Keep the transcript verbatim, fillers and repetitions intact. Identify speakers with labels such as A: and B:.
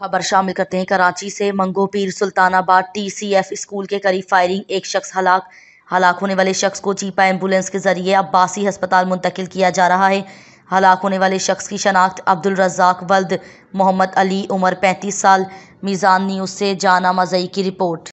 A: खबर शामिल करते हैं कराची से। Mangho Pir Sultanabad T C F school के करीब फायरिंग, एक शख्स हलाक। हलाक होने वाले शख्स को चीपा एम्बुलेंस के जरिए अब्बासी अस्पताल मुंतकिल किया जा रहा है। हलाक होने वाले शख्स की शनाख्त अब्दुल रज़ाक वल्द मोहम्मद अली, उम्र पैंतीस साल। मीज़ान न्यूज़ से जाना मज़ई की रिपोर्ट।